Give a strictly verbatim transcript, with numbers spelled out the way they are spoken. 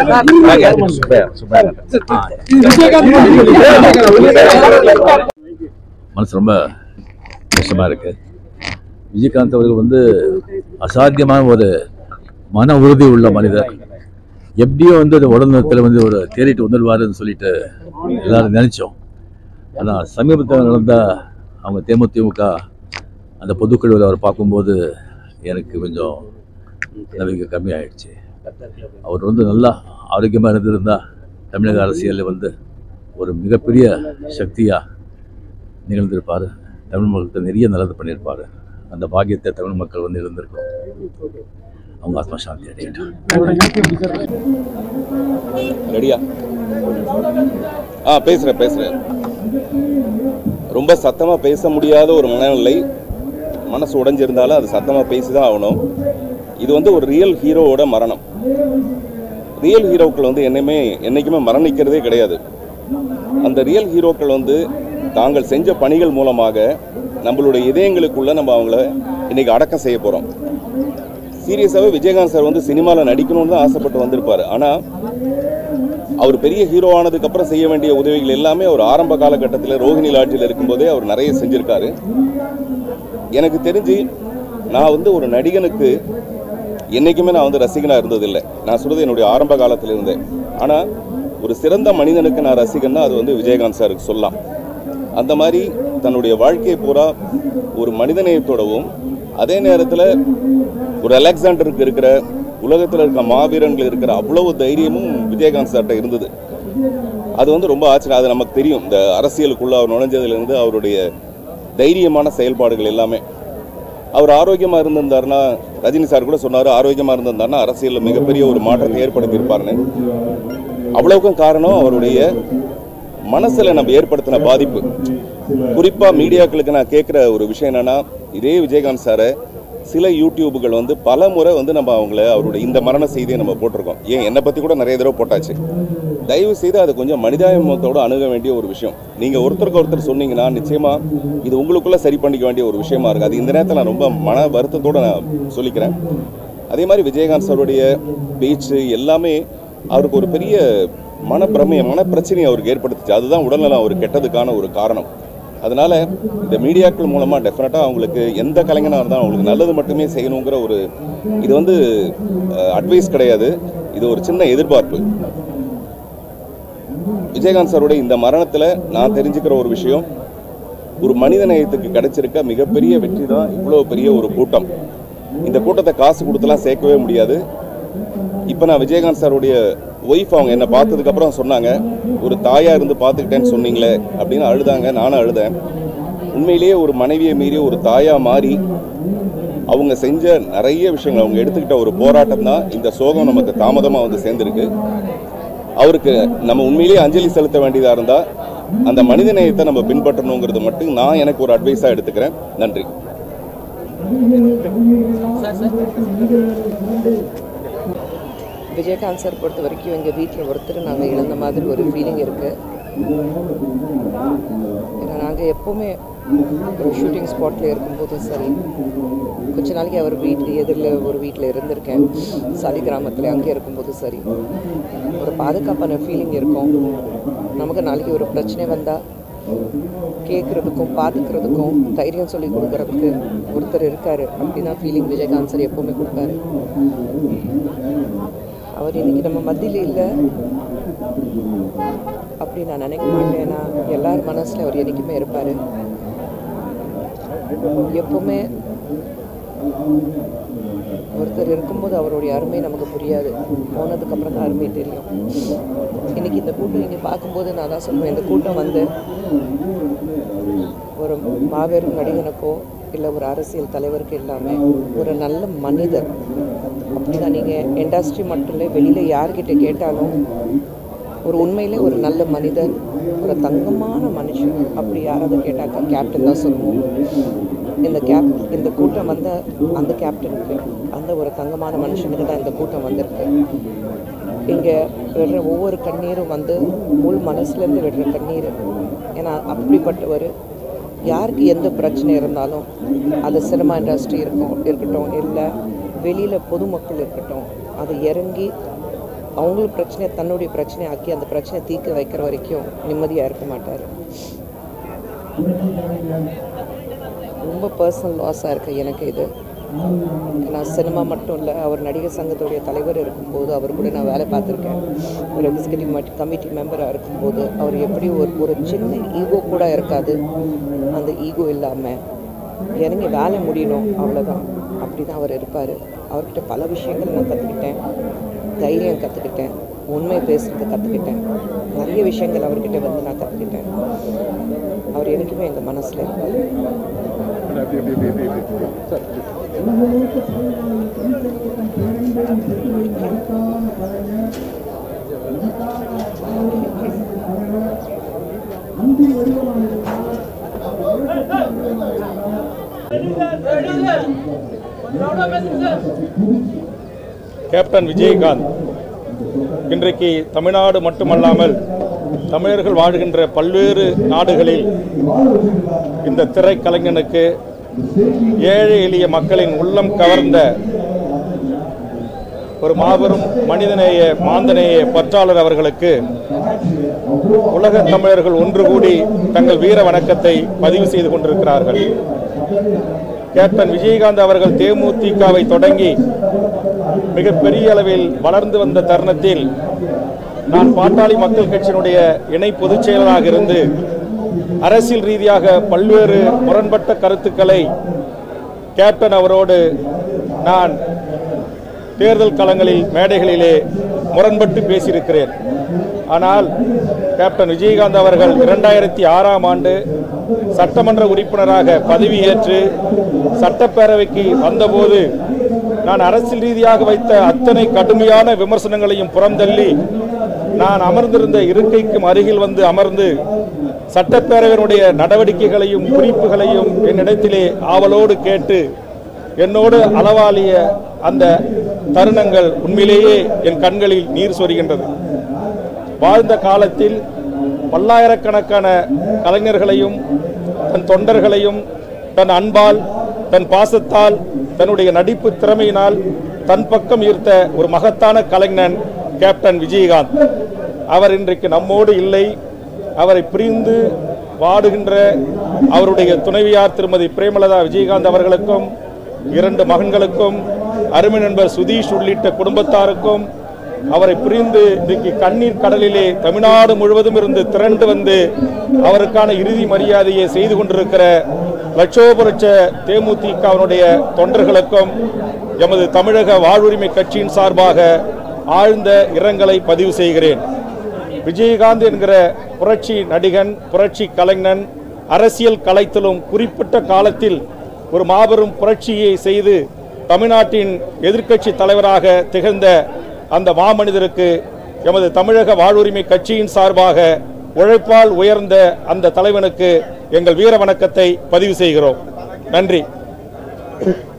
மனசு ரொம்ப கஷ்டமாக இருக்கு. விஜயகாந்த் அவர்கள் வந்து அசாத்தியமான ஒரு மன உறுதி உள்ள மனிதர். எப்படியோ வந்து அந்த உடல்நலத்தில் வந்து ஒரு தேறிட்டு வந்துடுவாருன்னு சொல்லிட்டு எல்லாரும் நினைச்சோம். ஆனால் சமீபத்தில் நடந்த அவங்க தேமுதிமுக அந்த பொதுக்குழுவில் அவர் பார்க்கும்போது எனக்கு கொஞ்சம் நம்பிக்கை கம்மியாயிடுச்சு. அவர் வந்து நல்லா ஆரோக்கியமாக இருந்திருந்தா தமிழக அரசியலில் வந்து ஒரு மிகப்பெரிய சக்தியாக நிகழ்ந்திருப்பார். தமிழ் மக்களுக்கு நிறைய நல்லது பண்ணியிருப்பார். அந்த பாக்கியத்தை தமிழ் மக்கள் வந்து இருந்திருக்கோம். அவங்க ஆத்மா சாந்தி அடையட்டும். ரெடியா? ஆ பேசுகிறேன் பேசுகிறேன் ரொம்ப சத்தமாக பேச முடியாத ஒரு மனநிலை. மனசு உடைஞ்சிருந்தாலும் அது சத்தமாக பேசி தான் ஆகணும். இது வந்து ஒரு ரியல் ஹீரோவோட மரணம். ரியல் ஹீரோக்கள் வந்து என்னையுமே என்றைக்குமே மரணிக்கிறதே கிடையாது. அந்த ரியல் ஹீரோக்கள் வந்து தாங்கள் செஞ்ச பணிகள் மூலமாக நம்மளுடைய இதயங்களுக்குள்ளே நம்ம அவங்கள இன்றைக்கி அடக்கம் செய்ய போகிறோம். சீரியஸாகவே விஜயகாந்த் சார் வந்து சினிமாவில் நடிக்கணும்னு தான் ஆசைப்பட்டு வந்திருப்பார். ஆனால் அவர் பெரிய ஹீரோ ஆனதுக்கப்புறம் செய்ய வேண்டிய உதவிகள் எல்லாமே அவர் ஆரம்ப காலகட்டத்தில் ரோஹிணி லாட்ஜில் இருக்கும்போதே அவர் நிறைய செஞ்சுருக்காரு. எனக்கு தெரிஞ்சு நான் வந்து ஒரு நடிகனுக்கு என்றைக்குமே நான் வந்து ரசிகனாக இருந்ததில்லை. நான் சொல்கிறது என்னுடைய ஆரம்ப காலத்தில் இருந்தேன். ஆனால் ஒரு சிறந்த மனிதனுக்கு நான் ரசிகன்னா அது வந்து விஜயகாந்த் சாருக்கு சொல்லலாம். அந்த மாதிரி தன்னுடைய வாழ்க்கையை பூரா ஒரு மனிதநேயத்தோடவும் அதே நேரத்தில் ஒரு அலெக்சாண்டருக்கு இருக்கிற உலகத்தில் இருக்கிற மாவீரன்கள் இருக்கிற அவ்வளவு தைரியமும் விஜயகாந்த் சார்கிட்ட இருந்தது. அது வந்து ரொம்ப ஆச்சரியம். அது நமக்கு தெரியும். இந்த அரசியலுக்குள்ளே அவர் நுழைஞ்சதுலேருந்து அவருடைய தைரியமான செயல்பாடுகள் எல்லாமே. அவர் ஆரோக்கியமாக இருந்திருந்தாருன்னா, ரஜினி சார் கூட சொன்னார், ஆரோக்கியமாக இருந்திருந்தாருன்னா அரசியலில் மிகப்பெரிய ஒரு மாற்றத்தை ஏற்படுத்தியிருப்பாருன்னு. அவ்வளவுக்கும் காரணம் அவருடைய மனசில் நம்ம ஏற்படுத்தின பாதிப்பு. குறிப்பாக மீடியாக்களுக்கு நான் கேட்குற ஒரு விஷயம் என்னென்னா, இதே விஜயகாந்த் சாரை சில யூடியூபுகள் வந்து பல முறை வந்து நம்ம அவங்கள அவருடைய இந்த மரண செய்தியை நம்ம போட்டிருக்கோம். ஏன் என்னை பற்றி கூட நிறைய தடவை போட்டாச்சு. தயவு செய்து அது கொஞ்சம் மனிதாபிமானத்தோடு அணுக வேண்டிய ஒரு விஷயம். நீங்கள் ஒருத்தருக்கு ஒருத்தர் சொன்னீங்கன்னா நிச்சயமாக இது உங்களுக்குள்ளே சரி பண்ணிக்க வேண்டிய ஒரு விஷயமா இருக்குது. அது இந்த நேரத்தில் நான் ரொம்ப மன வருத்தத்தோடு நான் சொல்லிக்கிறேன். அதே மாதிரி விஜயகாந்த் சாருடைய பேச்சு எல்லாமே அவருக்கு ஒரு பெரிய மனப்பிரமைய மனப்பிரச்சனையை அவருக்கு ஏற்படுத்துச்சு. அதுதான் உடல்நலம் அவர் கெட்டதுக்கான ஒரு காரணம். அதனால் இந்த மீடியாக்கள் மூலமாக டெஃபினட்டாக அவங்களுக்கு எந்த கலைஞனாக இருந்தாலும் அவங்களுக்கு நல்லது மட்டுமே செய்யணுங்கிற ஒரு இது வந்து அட்வைஸ் கிடையாது. இது ஒரு சின்ன எதிர்பார்ப்பு. விஜயகாந்த் சாருடைய இந்த மரணத்தில் நான் தெரிஞ்சுக்கிற ஒரு விஷயம், ஒரு மனித நேயத்துக்கு கிடைச்சிருக்க மிகப்பெரிய வெற்றி தான் இவ்வளோ பெரிய ஒரு கூட்டம். இந்த கூட்டத்தை காசு கொடுத்துலாம் சேர்க்கவே முடியாது. இப்போ நான் விஜயகாந்த் சாருடைய ஒய்ஃப் அவங்க என்னை பார்த்ததுக்கப்புறம் சொன்னாங்க, ஒரு தாயாக இருந்து பார்த்துக்கிட்டேன்னு சொன்னீங்களே அப்படின்னு அழுதாங்க. நானும் அழுதேன். உண்மையிலேயே ஒரு மனைவியை மீறி ஒரு தாயாக மாறி அவங்க செஞ்ச நிறைய விஷயங்கள், அவங்க எடுத்துக்கிட்ட ஒரு போராட்டம் தான் இந்த சோகம் நமக்கு தாமதமாக வந்து சேர்ந்துருக்கு. அவருக்கு நம்ம உண்மையிலேயே அஞ்சலி செலுத்த வேண்டியதாக இருந்தால் அந்த மனித நேயத்தை நம்ம பின்பற்றணுங்கிறது மட்டும் நான் எனக்கு ஒரு அட்வைஸாக எடுத்துக்கிறேன். நன்றி. விஜயகாந்த் சார் பொறுத்த வரைக்கும் எங்கள் வீட்டில் ஒருத்தர் நாங்கள் இழந்த மாதிரி ஒரு ஃபீலிங் இருக்குது. ஏன்னா நாங்கள் எப்போவுமே ஒரு ஷூட்டிங் ஸ்பாட்டில் இருக்கும்போதும் சரி, கொஞ்ச நாளைக்கு அவர் வீட்டில் எதிரில் ஒரு வீட்டில் இருந்திருக்கேன் சாலி கிராமத்தில். அங்கே இருக்கும்போதும் சரி ஒரு பாதுகாப்பான ஃபீலிங் இருக்கும். நமக்கு நாளைக்கு ஒரு பிரச்சனை வந்தால் கேட்குறதுக்கும் பார்த்துக்கிறதுக்கும் தைரியம் சொல்லி கொடுக்குறதுக்கு ஒருத்தர் இருக்கார் அப்படின்னா ஃபீலிங் விஜயகாந்த் சார் எப்போவுமே கொடுப்பாரு. அவர் இன்றைக்கி நம்ம மத்தியில் இல்லை அப்படி நான் நினைக்க மாட்டேன். ஏன்னா எல்லார் மனசில் அவர் என்றைக்குமே இருப்பார். எப்போவுமே ஒருத்தர் இருக்கும்போது அவருடைய அருமை நமக்கு புரியாது, போனதுக்கப்புறம் தான் அருமை தெரியும். இன்றைக்கி இந்த கூட்டம் இங்கே பார்க்கும்போது நான் தான் சொல்லுவேன், இந்த கூட்டம் வந்து ஒரு மாபெரும் நடிகனுக்கோ இல்லை ஒரு அரசியல் தலைவருக்கு இல்லாமல் ஒரு நல்ல மனிதர் அப்படி தான். நீங்கள் இண்டஸ்ட்ரி மட்டும் இல்லை, வெளியில் யார்கிட்ட கேட்டாலும் ஒரு உண்மையிலே ஒரு நல்ல மனிதர், ஒரு தங்கமான மனுஷன் அப்படி யாராவது கேட்டாக்கா கேப்டன் தான் சொல்லுவோம். இந்த கேப் இந்த கூட்டம் வந்த அந்த கேப்டனுக்கு, அந்த ஒரு தங்கமான மனுஷனுக்கு தான் இந்த கூட்டம் வந்திருக்கு. இங்கே விடுற ஒவ்வொரு கண்ணீரும் வந்து உள் மனசுலேருந்து விடுற கண்ணீர். ஏன்னா அப்படிப்பட்டவர் யாருக்கு எந்த பிரச்சனை இருந்தாலும், அது சினிமா இண்டஸ்ட்ரி இருக்கும் இருக்கட்டும் இல்லை வெளியில் பொதுமக்கள் இருக்கட்டும், அதை இறங்கி அவங்களுக்கு பிரச்சனை தன்னுடைய பிரச்சனை ஆக்கி அந்த பிரச்சனை தீர்க்க வைக்கிற வரைக்கும் நிம்மதியாக இருக்க மாட்டார். ரொம்ப பர்சனல் லாஸாக இருக்குது எனக்கு இது. நான் சினிமா மட்டும் இல்லை, அவர் நடிகர் சங்கத்துடைய தலைவர் இருக்கும்போது அவர் கூட நான் வேலை பார்த்துருக்கேன். ஒரு எக்ஸிக்யூட்டிவ் கமிட்டி மெம்பராக இருக்கும்போது அவர் எப்படி ஒரு ஒரு சின்ன ஈகோ கூட இருக்காது. அந்த ஈகோ இல்லாமல் இறங்கி வேலை முடியணும், அவ்வளோதான். அப்படி தான் அவர் இருப்பார். அவர்கிட்ட பல விஷயங்கள் நான் கற்றுக்கிட்டேன். தைரியம் கற்றுக்கிட்டேன், உண்மை பேசுறது கற்றுக்கிட்டேன், நிறைய விஷயங்கள் அவர்கிட்ட வந்து நான் கற்றுக்கிட்டேன். அவர் எனக்குமே எங்கள் மனசில் இருப்பார். கேப்டன் விஜயகாந்த் இன்றைக்கு தமிழ்நாடு மட்டுமல்லாமல் தமிழர்கள் வாழ்கின்ற பல்வேறு நாடுகளில் இந்த திரைக்கலைஞனுக்கு ஏழை எளிய மக்களின் உள்ளம் கவர்ந்த ஒரு மாபெரும் மனிதநேய மாந்தநேய பற்றாளர் அவர்களுக்கு உலக தமிழர்கள் ஒன்று கூடி தங்கள் வீர வணக்கத்தை பதிவு செய்து கொண்டிருக்கிறார்கள். கேப்டன் விஜயகாந்த் அவர்கள் தேமுதிகவை தொடங்கி மிகப்பெரிய அளவில் வளர்ந்து வந்த தருணத்தில் நான் பாட்டாளி மக்கள் கட்சியினுடைய இணை பொதுச் செயலராக இருந்து அரசியல் ரீதியாக பல்வேறு முரண்பட்ட கருத்துக்களை கேப்டன் அவரோடு நான் தேர்தல் களங்களில் மேடைகளிலே முரண்பட்டு பேசியிருக்கிறேன். ஆனால் கேப்டன் விஜயகாந்த் அவர்கள் இரண்டாயிரத்தி ஆறாம் ஆண்டு சட்டமன்ற உறுப்பினராக பதவியேற்று சட்டப்பேரவைக்கு வந்தபோது நான் அரசியல் ரீதியாக வைத்த அத்தனை கடுமையான விமர்சனங்களையும் புறந்தள்ளி நான் அமர்ந்திருந்த இருக்கைக்கும் அருகில் வந்து அமர்ந்து சட்டப்பேரவையினுடைய நடவடிக்கைகளையும் குறிப்புகளையும் என்னிடத்திலே ஆவலோடு கேட்டு என்னோடு அளவாலிய அந்த தருணங்கள் உண்மையிலேயே என் கண்களில் நீர் சொரிகின்றது. வாழ்ந்த காலத்தில் பல்லாயிரக்கணக்கான கலைஞர்களையும் தன் தொண்டர்களையும் தன் அன்பால் தன் பாசத்தால் தன்னுடைய நடிப்பு திறமையினால் தன் பக்கம் ஈர்த்த ஒரு மகத்தான கலைஞன் கேப்டன் விஜயகாந்த். அவர் இன்றைக்கு நம்மோடு இல்லை. அவரை பிரிந்து வாடுகின்ற அவருடைய துணைவியார் திருமதி பிரேமலதா விஜயகாந்த் அவர்களுக்கும் இரண்டு மகன்களுக்கும் அருமை நண்பர் சுதீஷ் உள்ளிட்ட குடும்பத்தாருக்கும் அவரை பிரிந்து இன்றைக்கு கண்ணீர் கடலிலே தமிழ்நாடு முழுவதும் இருந்து திரண்டு வந்து அவருக்கான இறுதி மரியாதையை செய்து கொண்டிருக்கிற லட்சோபலட்ச தேமுதிகவினுடைய தொண்டர்களுக்கும் எமது தமிழக வாழ்வுரிமை கட்சியின் சார்பாக ஆழ்ந்த இரங்கலை பதிவு செய்கிறேன். விஜயகாந்த் என்கிற புரட்சி நடிகன், புரட்சி கலைஞன், அரசியல் கலைத்திலும் குறிப்பிட்ட காலத்தில் ஒரு மாபெரும் புரட்சியை செய்து தமிழ்நாட்டின் எதிர்க்கட்சி தலைவராக திகழ்ந்த அந்த மாமனிதருக்கு எமது தமிழக வாழ்வுரிமை கட்சியின் சார்பாக உழைப்பால் உயர்ந்த அந்த தலைவனுக்கு எங்கள் வீர வணக்கத்தை பதிவு செய்கிறோம். நன்றி.